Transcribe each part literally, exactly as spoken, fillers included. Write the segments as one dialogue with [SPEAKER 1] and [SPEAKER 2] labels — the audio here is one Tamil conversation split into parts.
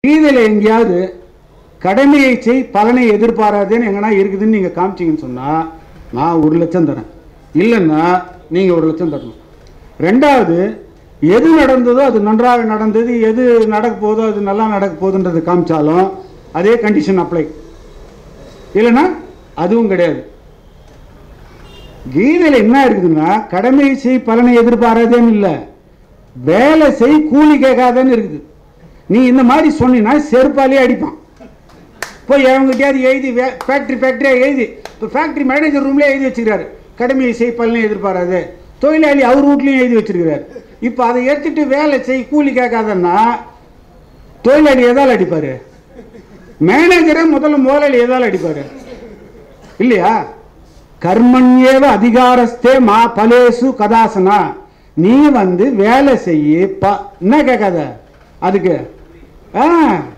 [SPEAKER 1] கீதையில் எங்கேயாவது கடமையை செய் பலனை எதிர்பாராதேன்னு எங்கன்னா இருக்குதுன்னு நீங்கள் காமிச்சிங்கன்னு சொன்னால் நான் ஒரு லட்சம் தரேன், இல்லைன்னா நீங்கள் ஒரு லட்சம் தரணும். ரெண்டாவது, எது நடந்ததோ அது நன்றாக நடந்தது, எது நடக்க போதோ அது நல்லா நடக்க போகுதுன்றது காமிச்சாலும் அதே கண்டிஷன் அப்ளை, இல்லைன்னா அதுவும் கிடையாது. கீதையில் என்ன இருக்குதுன்னா கடமை செய் பலனை எதிர்பாராதேன்னு இல்லை, வேலை செய் கூலி கேட்காதேன்னு இருக்குது. நீ இந்த மாதிரி சொன்னீங்கன்னா செருப்பாலே அடிப்பான். போய் அவங்ககிட்டயாவது எழுதி ஃபேக்ட்ரி ஃபேக்ட்ரியாக எழுதி, இப்போ ஃபேக்ட்ரி மேனேஜர் ரூம்லேயே எழுதி வச்சுக்கிறாரு கடமையை செய் பலனை எதிர்பாராது, தொழிலாளி அவர் வீட்லையும் எழுதி வச்சிருக்கிறார். இப்போ அதை எடுத்துட்டு வேலை செய் கூலி கேட்காதன்னா தொழிலாளி எதால் அடிப்பாரு? மேனேஜரை முதல்ல முதலாளி எதால் அடிப்பாரு? இல்லையா? கர்மண்யேவ அதிகாரஸ்தே மா பலேசு கதாசனா, நீ வந்து வேலை செய்ய என்ன கேட்காத அதுக்கு. ஆ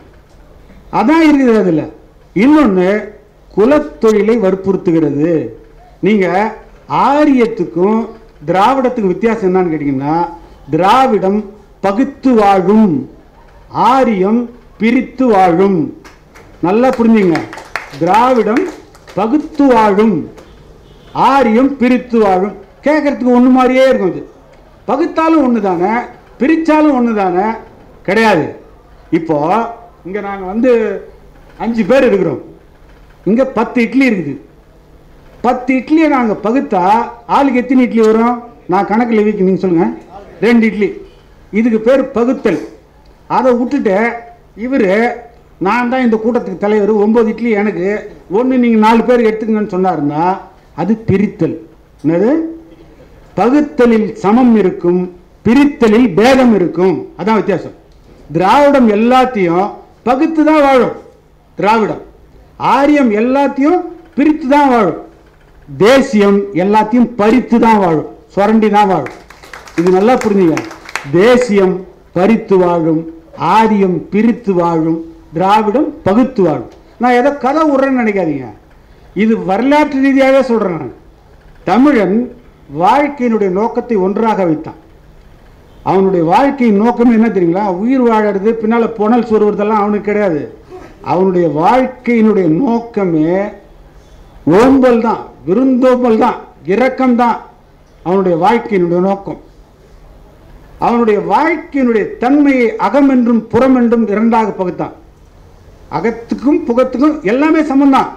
[SPEAKER 1] அதான் இருக்குது அதுல. இன்னொன்று, குலத்தொழிலை வற்புறுத்துகிறது. நீங்க ஆரியத்துக்கும் திராவிடத்துக்கும் வித்தியாசம் என்னன்னு கேட்டீங்கன்னா, திராவிடம் பகுத்து வாழும், ஆரியம் பிரித்து வாழும். நல்லா புரிஞ்சுங்க, திராவிடம் பகுத்து வாழும், ஆரியம் பிரித்து வாழும். கேட்கறதுக்கு ஒன்று மாதிரியே இருக்கும். இது பகுத்தாலும் ஒன்று தானே, பிரித்தாலும் ஒன்று தானே? கிடையாது. இப்போ இங்கே நாங்கள் வந்து அஞ்சு பேர் இருக்கிறோம், இங்கே பத்து இட்லி இருக்குது. பத்து இட்லியை நாங்கள் பகுத்தா ஆளுக்கு எத்தனை இட்லி வரும்? நான் கணக்கில் வீக்கு, நீங்கள் சொல்லுங்கள். ரெண்டு இட்லி. இதுக்கு பேர் பகுத்தல். அதை விட்டுட்டு இவர் நான் தான் இந்த கூட்டத்துக்கு தலைவர், ஒம்பது இட்லி எனக்கு, ஒன்று நீங்கள் நாலு பேர் எடுத்துக்கங்கன்னு சொன்னாருன்னா அது பிரித்தல். என்னது? பகுத்தலில் சமம் இருக்கும், பிரித்தலில் பேதம் இருக்கும். அதான் வித்தியாசம். திராவிடம் எல்லாத்தையும் பகுத்து தான் வாழும், திராவிடம். ஆரியம் எல்லாத்தையும் பிரித்து தான் வாழும், தேசியம் எல்லாத்தையும் பறித்து தான் வாழும், சுரண்டி தான் வாழும். இது நல்லா புரிஞ்சுங்க. தேசியம் பறித்து வாழும், ஆரியம் பிரித்து வாழும், திராவிடம் பகுத்து வாழும். நான் ஏதோ கதை விடுறேன்னு நினைக்காதீங்க, இது வரலாற்று ரீதியாகவே சொல்றேன். நான் தமிழன் வாழ்க்கையினுடைய நோக்கத்தை ஒன்றாக வைத்தான். அவனுடைய வாழ்க்கையின் நோக்கம் என்ன தெரியுங்களா? உயிர் வாழறது, பின்னால புனல் சொருவதெல்லாம் அவனுக்கு கிடையாது. அவனுடைய வாழ்க்கையினுடைய நோக்கமே ஓம்பல் தான், விருந்தோம்பல் தான், இரக்கம் தான் அவனுடைய வாழ்க்கையினுடைய நோக்கம். அவனுடைய வாழ்க்கையினுடைய தன்மையை அகம் என்றும் புறம் என்றும் இரண்டாக பகுத்தான். அகத்துக்கும் புகத்துக்கும் எல்லாமே சமந்தான்.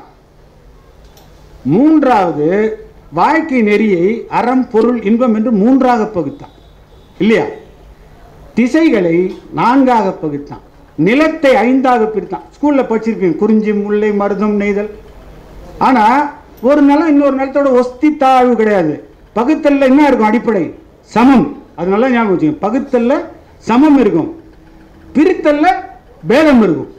[SPEAKER 1] மூன்றாவது, வாழ்க்கை நெறியை அறம் பொருள் இன்பம் என்று மூன்றாக பகுத்தான். இல்லையா? திசைகளை நான்காக பகுத்தான். நிலத்தை ஐந்தாக பிரித்தான். ஸ்கூல்ல படிச்சிருப்பீங்க, குறிஞ்சி முல்லை மருதம் நெய்தல். ஆனா ஒரு நிலம் இன்னொரு நிலத்தோட ஒஸ்தி தாழ்வு கிடையாது. பகுத்தல்ல என்ன இருக்கும்? அடிப்படை சமம். அது நல்லா ஞாபகம் வச்சுக்கோங்க. பகுத்தல்ல சமம் இருக்கும், பிரித்தல்ல பேதம் இருக்கும்.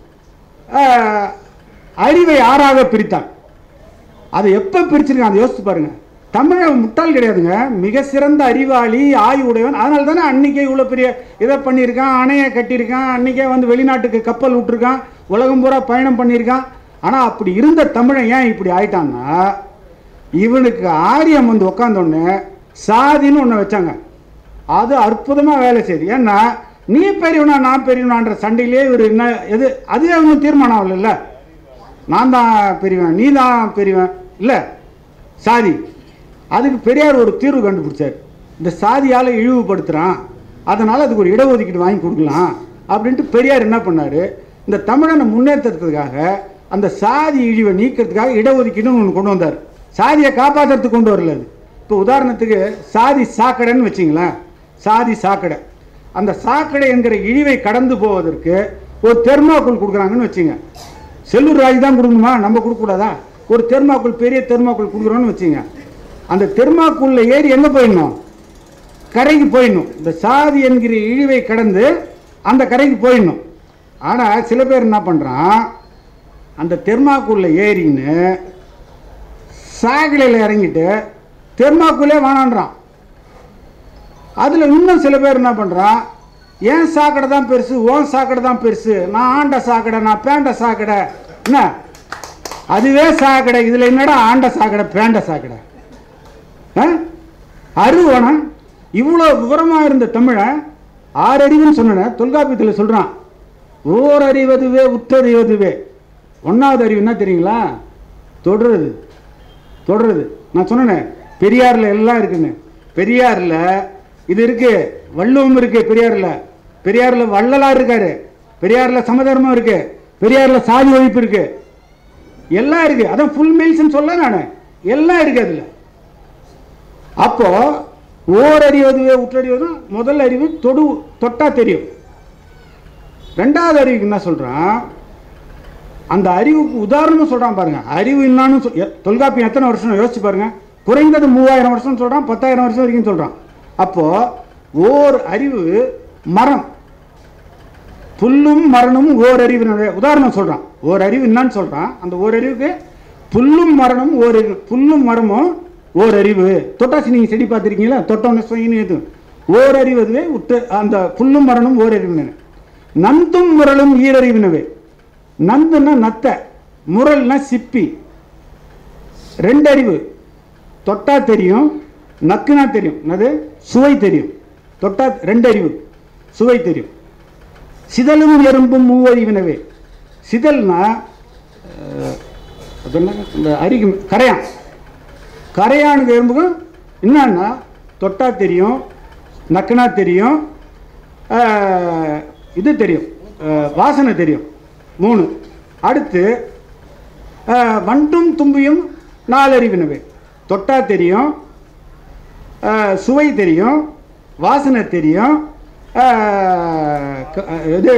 [SPEAKER 1] அறிவை ஆறாக பிரித்தான். அதை எப்ப பிரிச்சிருக்கான் அதை யோசிச்சு பாருங்க. தமிழன் முட்டாள் கிடையாதுங்க, மிக சிறந்த அறிவாளி, ஆய்வு உடையவன். அதனால தானே அன்னைக்கே இவ்வளோ பெரிய இதை பண்ணியிருக்கான், அணையை கட்டியிருக்கான், அன்னைக்கே வந்து வெளிநாட்டுக்கு கப்பல் விட்டுருக்கான், உலகம் பூரா பயணம் பண்ணியிருக்கான். ஆனால் அப்படி இருந்த தமிழன் ஏன் இப்படி ஆயிட்டான்னா, இவனுக்கு ஆரியம் வந்து உட்காந்தோடனே சாதின்னு ஒன்று வச்சாங்க. அது அற்புதமாக வேலை செய்யுது. ஏன்னா நீ பெரியவனா நான் பெரியவனான்ற சண்டையிலே இவர் என்ன எது அதுவே அவனுக்கு தீர்மானம் ஆகல. நான் தான் பெரியவன், நீ தான் பெரியவன் இல்லை, சாதி. அதுக்கு பெரியார் ஒரு தீர்வு கண்டுபிடிச்சார். இந்த சாதியால் இழிவுபடுத்துகிறான், அதனால் அதுக்கு ஒரு இடஒதுக்கீடு வாங்கி கொடுக்கலாம் அப்படின்ட்டு பெரியார் என்ன பண்ணார்? இந்த தமிழனை முன்னேற்றத்துக்காக அந்த சாதி இழிவை நீக்கிறதுக்காக இடஒதுக்கீடுன்னு ஒன்று கொண்டு வந்தார். சாதியை காப்பாற்றுறதுக்கு கொண்டு வரல. அது இப்போ உதாரணத்துக்கு சாதி சாக்கடைன்னு வச்சிங்களேன். சாதி சாக்கடை, அந்த சாக்கடை என்கிற இழிவை கடந்து போவதற்கு ஒரு தெர்மாக்குள் கொடுக்குறாங்கன்னு வச்சுங்க. செல்லூர் ராஜ் தான் கொடுக்கணுமா, நம்ம கொடுக்கக்கூடாதா? ஒரு தெர்மாக்குள், பெரிய தெர்மாக்குள் கொடுக்குறோன்னு வச்சுங்க. அந்த தெர்மாக்குள்ள ஏறி எங்கே போயிடணும்? கரைக்கு போயிடணும். இந்த சாதி என்கிற இழிவை கடந்து அந்த கரைக்கு போயிடணும். ஆனால் சில பேர் என்ன பண்ணுறான், அந்த தெர்மாக்குள்ள ஏறின்னு சாக்கடையில் இறங்கிட்டு தெர்மாக்குள்ளே வேணான்றான். அதில் இன்னும் சில பேர் என்ன பண்ணுறான், ஏன் சாக்கடை தான் பெருசு, ஓன் சாக்கடை தான் பெருசு, நான் ஆண்ட சாக்கடை, நான் பேண்ட சாக்கடை, என்ன அதுவே சாக்கடை, இதில் என்னடா ஆண்ட சாக்கடை பேண்ட சாக்கடை? அறிவோனா? இவ்வளோ விவரமாக இருந்த தமிழன் ஆறறிவுன்னு சொன்ன தொல்காப்பியத்தில் சொல்கிறான், ஓர் அறிவதுவே உற்றறிவதுவே. ஒன்றாவது அறிவு என்ன தெரியுங்களா? தொடருது. தொடருது. நான் சொன்னேன் பெரியாரில் எல்லாம் இருக்குங்க. பெரியாரில் இது இருக்கு, வள்ளுவம் இருக்கு. பெரியாரில் பெரியாரில் வள்ளலார் இருக்காரு, பெரியாரில் சமதர்மம் இருக்கு, பெரியாரில் சாதி ஒழிப்பு இருக்கு, எல்லாம் இருக்கு. அதான் ஃபுல் மீல்ஸ் சொல்ல நான் எல்லாம் இருக்கு அதில். அப்போ ஓர் அறிவதுவே உற்றறிவது முதல் அறிவு தொடு தொட்டா தெரியும். ரெண்டாவது அறிவுக்கு என்ன சொல்றான்? அந்த அறிவுக்கு உதாரணம் சொல்றான் பாருங்க. அறிவு என்னான்னு தொல்காப்பியம் எத்தனை வருஷம் யோசிச்சு பாருங்க. குறைந்தது மூவாயிரம் வருஷம் சொல்றான், பத்தாயிரம் வருஷம் வரைக்கும் சொல்றான். அப்போ ஓர் அறிவு மரம், புல்லும் மரணும் ஓர் அறிவு உதாரணம் சொல்றான். ஓர் அறிவு என்னன்னு சொல்றான். அந்த ஓர் அறிவுக்கு புல்லும் மரணும் ஓர் அறிவு, புல்லும் மரமும் ஓர் அறிவு. தொட்டாசி நீங்க செடி பார்த்துருக்கீங்களா? தொட்டோன்னு ஓர் அறிவதுவே உத்த அந்த புல்லும் மரணும் ஓர் அறிவு. நந்தும் முரலும் ஈரறிவினவே. நந்துன்னா நத்த, முரல்னா சிப்பி. ரெண்டு அறிவு. தொட்டா தெரியும், நக்குனா தெரியும். அது சுவை தெரியும். தொட்டா ரெண்டு அறிவு, சுவை தெரியும். சிதலும் எறும்பும் மூவறிவினவே. சிதல்னா இந்த அரிக்கு கரையான். கரையானுக்கு எறும்புக்கும் என்னன்னா தொட்டா தெரியும், நக்குனா தெரியும், இது தெரியும், வாசனை தெரியும். மூணு. அடுத்து வண்டும் தும்பியும் நாலறிவினவே. தொட்டா தெரியும், சுவை தெரியும், வாசனை தெரியும், இது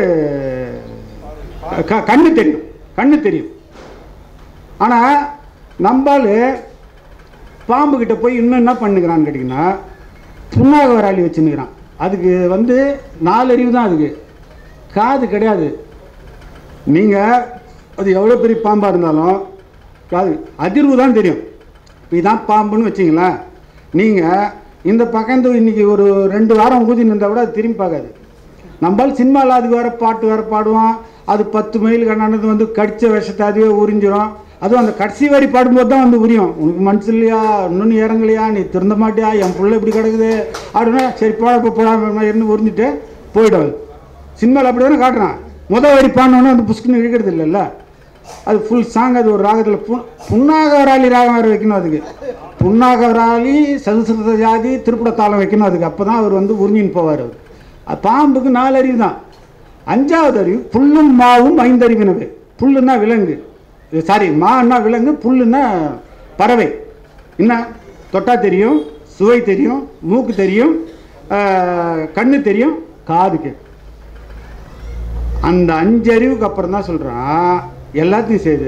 [SPEAKER 1] கண்ணு தெரியும். கண்ணு தெரியும். ஆனால் நம்பால் பாம்பு கிட்ட போய் இன்னும் என்ன பண்ணுகிறான்னு கேட்டிங்கன்னா புண்ணாக வராளி வச்சுன்னுக்கிறான். அதுக்கு வந்து நாலறிவு தான். அதுக்கு காது கிடையாது. நீங்கள் அது எவ்வளோ பெரிய பாம்பாக இருந்தாலும் காது அதிர்வு தான் தெரியும். இதுதான் பாம்புன்னு வச்சிங்களேன். நீங்கள் இந்த பக்கம் இன்னைக்கு ஒரு ரெண்டு வாரம் ஊதி நின்றா கூட அது திரும்பி பார்க்காது. நம்மளால் சினிமாவில் அதுக்கு வேறு பாட்டு வேறு பாடுவான். அது பத்து மைல் கண்ணானது வந்து கடித்த விஷத்தை அதுவே உறிஞ்சிடும். அதுவும் அந்த கடைசி வரி பாடும்போது தான் வந்து உரியும். உனக்கு மனசு இல்லையா, இன்னொன்று இறங்கலையா, நீ திருந்த மாட்டியா, என் பிள்ளை இப்படி கிடக்குது அப்படின்னா சரி போட இப்போ போடாமல் இருந்து உறிஞ்சிட்டு போயிடும். சினிமாவில் அப்படி தானே காட்டுறான். முதல் வரி பாடினோன்னு அந்த புஷ்குன்னு இழுக்கிறது இல்லைல்ல. அது ஃபுல் சாங். அது ஒரு ராகத்தில் பு புன்னாகவராளி ராகம் வேறு வைக்கணும். அதுக்கு புன்னாகவராளி சதுசத ஜாதி திருப்பட தாளம் வைக்கணும். அதுக்கு அப்போ தான் அவர் வந்து உறிஞ்சின்னு போவார். அவர் பாம்புக்கு நாலு அறிவு தான். அஞ்சாவது அறிவு புல்லும் மாவும் ஐந்தறிவினவே. புல்லுன்னா விலங்கு, சாரி மான்னா விலங்கு, புல்லுன்னா பறவை. என்ன தொட்டா தெரியும், சுவை தெரியும், மூக்கு தெரியும், கண்ணு தெரியும், காதுக்கு. அந்த அஞ்சு அறிவுக்கு அப்புறம் தான் சொல்கிறான் எல்லாத்தையும் செய்து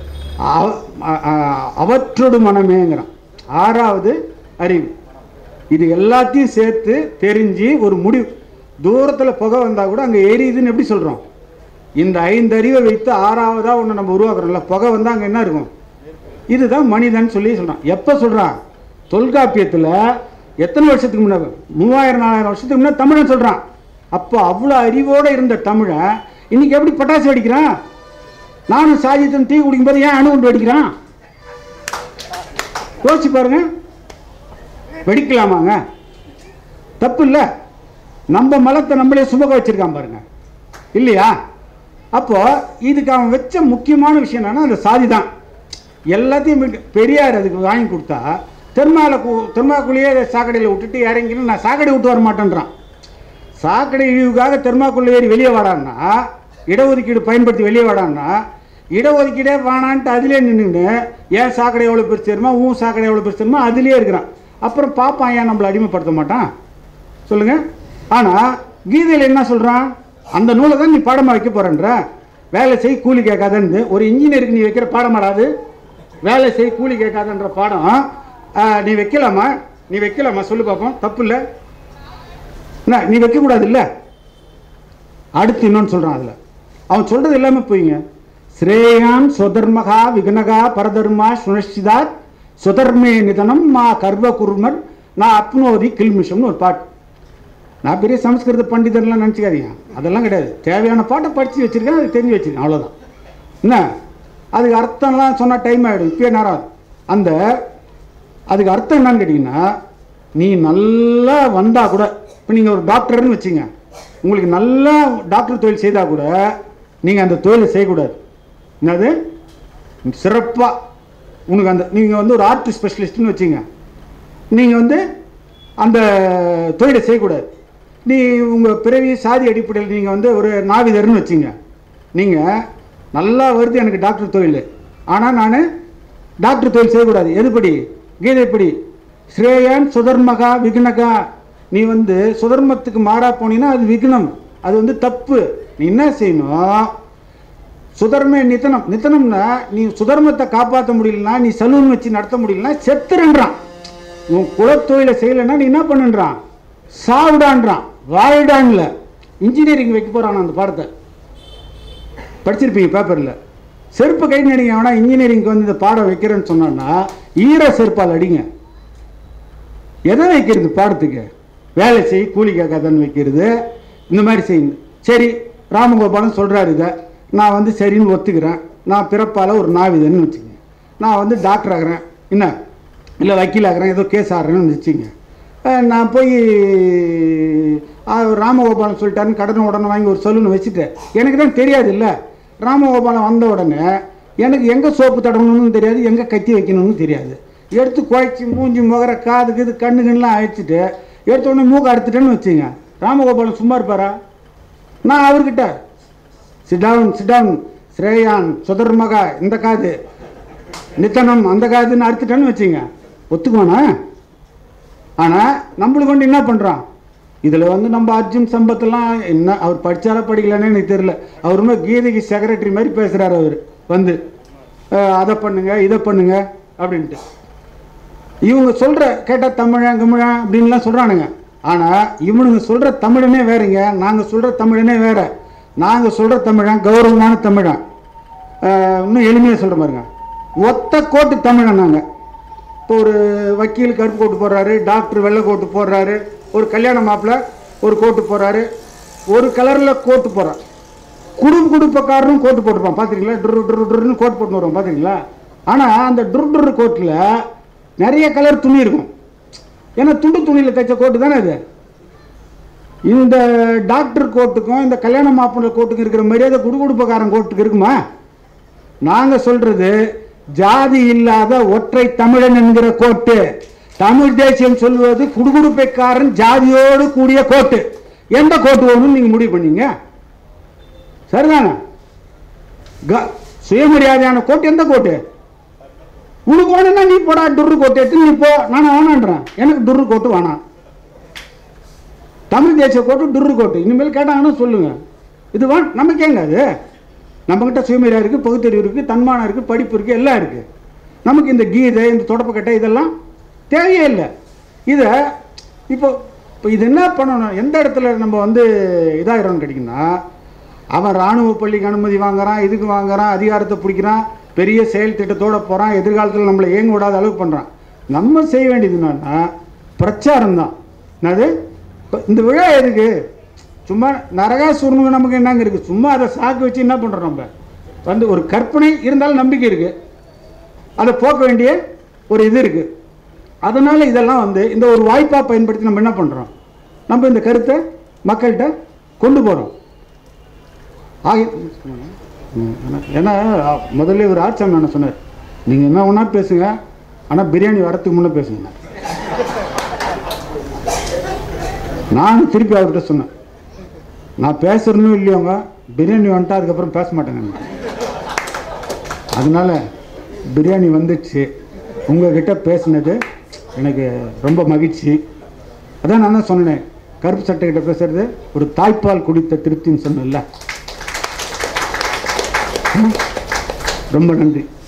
[SPEAKER 1] அவற்றோடு மனமேங்கிறான். ஆறாவது அறிவு. இது எல்லாத்தையும் சேர்த்து தெரிஞ்சு ஒரு முடிவு. தூரத்தில் புகை வந்தால் கூட அங்கே எரியுதுன்னு எப்படி சொல்கிறோம்? இந்த ஐந்து அறிவை வைத்து ஆறாவதாக ஒன்று நம்ம உருவாக்குறோம்ல. புகை வந்தால் அங்கே என்ன இருக்கும்? இதுதான் மனிதன் சொல்லி சொல்கிறான். எப்போ சொல்கிறான்? தொல்காப்பியத்தில் எத்தனை வருஷத்துக்கு முன்னாடி? மூவாயிரம் நாலாயிரம் வருஷத்துக்கு முன்னாடி தமிழன் சொல்கிறான். அப்போ அவ்வளோ அறிவோடு இருந்த தமிழன் இன்னைக்கு எப்படி பட்டாசு வெடிக்கிறான்? நானும் சாஜித்தும் டீ குடிக்கும்போது ஏன் அணு கொண்டு வெடிக்கிறான்? யோசிச்சு பாருங்க. வெடிக்கலாமாங்க? தப்பு இல்லை. நம்ம மலத்தை நம்மளே சுமக்க வச்சிருக்கான் பாருங்க, இல்லையா? அப்போ இதுக்கு அவன் வச்ச முக்கியமான விஷயம் என்னன்னா அந்த சாதி தான். எல்லாத்தையும் பெரியார் அதுக்கு வாங்கி கொடுத்தா தெருமால தெருமாக்குள்ளேயே சாக்கடையில் விட்டுட்டு இறங்கின்னு நான் சாக்கடை விட்டு வர மாட்டேன்றான். சாக்கடை இழிவுக்காக தெருமாக்குள்ளே ஏறி வெளியே வாடான்னா, இடஒதுக்கீடு பயன்படுத்தி வெளியே வாடான்னா, இடஒதுக்கீடே வானான்ட்டு அதிலே நின்றுன்னு ஏன் சாக்கடை எவ்வளோ பெருசு தெரியுமா, ஊன் சாக்கடை எவ்வளோ பெருசு தெரியுமா, அதிலே இருக்கிறான். அப்புறம் பாப்பான் ஏன் நம்மளை அடிமைப்படுத்த மாட்டான் சொல்லுங்கள்? ஆனால் கீதையில் என்ன சொல்கிறான்? அந்த நூலை தான் நீ பாடமாக வைக்க போகிறன்ற. வேலை செய் கூலி கேட்காதன்னு ஒரு இன்ஜினியருக்கு நீ வைக்கிற பாடம் வராது. வேலை செய் கூலி கேட்காதன்ற பாடம் நீ வைக்கலாமா? நீ வைக்கலாமா சொல்லு பார்ப்போம். தப்பு இல்லை. என்ன நீ வைக்கக்கூடாது இல்லை? அடுத்து இன்னொன்று சொல்கிறான். அதில் அவன் சொல்கிறது எல்லாமே போய்ங்க. ஸ்ரேயான் சொதர்மகா விகனகா பரதர்மா சுனஷ்டிதாத் சுதர்மே நிதனம் மா கர்வ குருமர் நான் அப்னோதி கில்மிஷம்னு ஒரு பாட்டு. நான் பெரிய சமஸ்கிருத பண்டிதர்லாம் நினச்சிக்காதீங்க. அதெல்லாம் கிடையாது. தேவையான பாட்டை படித்து வச்சுருக்கேன், அது தெரிஞ்சு வச்சுருக்கேன், அவ்வளோதான். என்ன அதுக்கு அர்த்தம்லாம் சொன்னால் டைம் ஆகிடும். இப்போயே நேரம். அந்த அதுக்கு அர்த்தம் என்னன்னு கேட்டிங்கன்னா, நீ நல்லா வந்தால் கூட, இப்போ நீங்கள் ஒரு டாக்டர்னு வச்சுங்க, உங்களுக்கு நல்லா டாக்டர் தொழில் செய்தால் கூட நீங்கள் அந்த தொழிலை செய்யக்கூடாது. என்னது சிறப்பாக உனக்கு அந்த நீங்கள் வந்து ஒரு ஆர்ட் ஸ்பெஷலிஸ்ட்னு வச்சுங்க, நீங்கள் வந்து அந்த தொழிலை செய்யக்கூடாது. நீ உங்கள் பிறவி சாதி அடிப்படையில் நீங்கள் வந்து ஒரு நாவிதர்னு வச்சுங்க, நீங்கள் நல்லா வருது எனக்கு டாக்டர் தொழில், ஆனால் நான் டாக்டர் தொழில் செய்யக்கூடாது. எதுபடி? கீதைப்படி ஸ்ரேயான் சுதர்மகா விக்னகா. நீ வந்து சுதர்மத்துக்கு மாறா போனீங்கன்னா அது விக்னம், அது வந்து தப்பு. நீ என்ன செய்யணும்? சுதர்மே நித்தனம். நித்தனம்னா நீ சுதர்மத்தை காப்பாற்ற முடியலன்னா, நீ சலூன் வச்சு நடத்த முடியலன்னா செத்துறன்றான். உன் குலத்தொழிலை செய்யலைன்னா நீ என்ன பண்ணுன்றான்? சாவிடான்றான், வாழிடான்ல. இன்ஜினியரிங் வைக்க போகிறான் அந்த பாடத்தை படிச்சிருப்பீங்க பேப்பரில். செருப்பு கை நடிங்க வேணா இன்ஜினியரிங்க்கு வந்து இந்த பாடம் வைக்கிறேன்னு சொன்னான்னா ஈர செருப்பால் அடிங்க. எதை வைக்கிறது பாடத்துக்கு? வேலை செய் கூலி கேட்காதன்னு வைக்கிறது, இந்த மாதிரி செய்யுங்க. சரி, ராமகோபாலன் சொல்கிறாரு, இதை நான் வந்து சரின்னு ஒத்துக்கிறேன். நான் பிறப்பால் ஒரு நாவிதன்னு வச்சுக்கேன், நான் வந்து டாக்டர் ஆகிறேன், என்ன இல்லை வக்கீல் ஆகிறேன், ஏதோ கேஸ் ஆகிறேன்னு வச்சுங்க. நான் போய் ராமகோபாலன் சொல்லிட்டாருன்னு கடனை உடனே வாங்கி ஒரு சலூன் வச்சுட்டேன். எனக்கு தான் தெரியாது இல்லை, ராமகோபாலன் வந்த உடனே எனக்கு எங்கே சோப்பு தடவணும்னு தெரியாது, எங்கே கத்தி வைக்கணும்னு தெரியாது. எடுத்து குழைச்சி மூஞ்சி முகர காதுக்கு இது கண்ணு கண்ணெலாம் அழைச்சிட்டு எடுத்த உடனே மூக்கை அறுத்துட்டேன்னு வச்சுங்க, ராமகோபாலன் சும்மா இருப்பாரா? நான் அவர்கிட்ட சிடவுன் சிடவுன் ஸ்ரேயான் சுதர்மகா இந்த காது நித்தனம் அந்த காதுன்னு அறுத்துட்டேன்னு வச்சுங்க, ஒத்துக்குவானா? ஆனால் நம்மளுக்கு கொண்டு என்ன பண்ணுறான்? இதில் வந்து நம்ம அர்ஜுன் சம்பத்தெல்லாம் என்ன அவர் படித்தாரா படிக்கலான்னு எனக்கு தெரியல. அவருமே கீதைக்கு செக்ரட்டரி மாதிரி பேசுகிறார் அவர் வந்து, அதை பண்ணுங்க இதை பண்ணுங்க அப்படின்ட்டு. இவங்க சொல்கிற கேட்டால் தமிழன் கிமிழன் அப்படின்லாம் சொல்கிறானுங்க. ஆனால் இவனுங்க சொல்கிற தமிழனே வேறுங்க, நாங்கள் சொல்கிற தமிழனே வேறு. நாங்கள் சொல்கிற தமிழன் கௌரவமான தமிழன். இன்னும் எளிமையாக சொல்கிற மாதிரிங்க, ஒத்த கோட்டு தமிழன். நாங்கள் இப்போ ஒரு வக்கீல் கருப்பு கோட்டு போடுறாரு, டாக்டர் வெள்ளை கோட்டு போடுறாரு, ஒரு கல்யாண மாப்பிள்ள ஒரு கோட்டு போடுறாரு, ஒரு கலரில் கோட்டு போடுறான். குடும்ப குடும்பக்காரரும் கோட்டு போட்டுருப்பான் பார்த்துருக்கீங்களா? ட்ரு ட்ரு ட்ருன்னு கோட் போட்டு வருவான் பார்த்துருக்கீங்களா? ஆனால் அந்த ட்ரு ட்ரு கோட்டில் நிறைய கலர் துணி இருக்கும், ஏன்னா துண்டு துணியில் தைச்ச கோட்டு தானே அது. இந்த டாக்டர் கோட்டுக்கும் இந்த கல்யாண மாப்பிள்ளை கோட்டுக்கும் இருக்கிற மரியாதை குடுகுடுப்பக்காரன் கோட்டுக்கு இருக்குமா? நாங்கள் சொல்கிறது ஜாதி இல்லாத ஒற்றை தமிழன் என்கிற கோட்டு. தமிழ் தேசியம் சொல்வது குடுகுடுப்பைக்காரன் ஜாதியோடு கூடிய கோட்டு. எந்த கோட்டு வேணும்னு நீங்கள் முடிவு பண்ணீங்க, சரிதானே? சுயமரியாதையான கோட்டு எந்த கோட்டு? உனக்கு வேணும்னா நீ போடா டுரு கோட்டு எடுத்து நீ போ, நான் வேணான்றேன். எனக்கு டுரு கோட்டு வேணாம். தமிழ் தேசிய கோட்டு டுரு கோட்டு இனிமேல் கேட்டாங்கன்னா சொல்லுங்க. இது வா நமக்கேங்க, அது நம்மக்கிட்ட சுயமரியாதை இருக்குது, பகுத்தறிவு இருக்குது, தன்மானம் இருக்குது, படிப்பு இருக்குது, எல்லாம் இருக்குது. நமக்கு இந்த கீதை இந்த தொடப்பக்கட்டை இதெல்லாம் தேவையே இல்லை. இதை இப்போ இப்போ இது என்ன பண்ணணும்? எந்த இடத்துல நம்ம வந்து இதாகிறோம்னு கேட்டிங்கன்னா, அவன் இராணுவ பள்ளிக்கு அனுமதி வாங்குறான், இதுக்கு வாங்குறான், அதிகாரத்தை பிடிக்கிறான், பெரிய செயல் திட்டத்தோடு போகிறான், எதிர்காலத்தில் நம்மளை இயங்க விடாத அளவுக்கு பண்ணுறான். நம்ம செய்ய வேண்டியது என்னன்னா பிரச்சாரம் தான். என்னது இந்த விழா எதுக்கு? சும்மா நரகாசுரனுக்கு நமக்கு என்னங்க இருக்குது? சும்மா அதை சாக்கு வச்சு என்ன பண்ணுறோம்? நம்ம வந்து ஒரு கற்பனை இருந்தாலும் நம்பிக்கை இருக்குது, அதை போக்க வேண்டிய ஒரு இது இருக்குது. அதனால் இதெல்லாம் வந்து இந்த ஒரு வாய்ப்பாக பயன்படுத்தி நம்ம என்ன பண்ணுறோம்? நம்ம இந்த கருத்தை மக்கள்கிட்ட கொண்டு போகிறோம். ஆகி ஏன்னா முதல்ல ஒரு ஆட்சியம் என்ன சொன்னார், நீங்கள் என்ன ஒன்றா பேசுங்க, ஆனால் பிரியாணி வரத்துக்கு முன்னே பேசுங்க. நான் திருப்பி அவர்கிட்ட சொன்னேன், நான் பேசுறதுன்னு இல்லையோங்க, பிரியாணி வந்துட்டா அதுக்கப்புறம் பேச மாட்டேங்க. அதனால பிரியாணி வந்துடுச்சு, உங்ககிட்ட பேசுனது எனக்கு ரொம்ப மகிழ்ச்சி. அதான் நான் தான் சொன்னேன், கருப்பு சட்டைக்கிட்ட பேசுறது ஒரு தாய்ப்பால் குடித்த திருப்தின்னு சொன்னேன்ல. ரொம்ப நன்றி.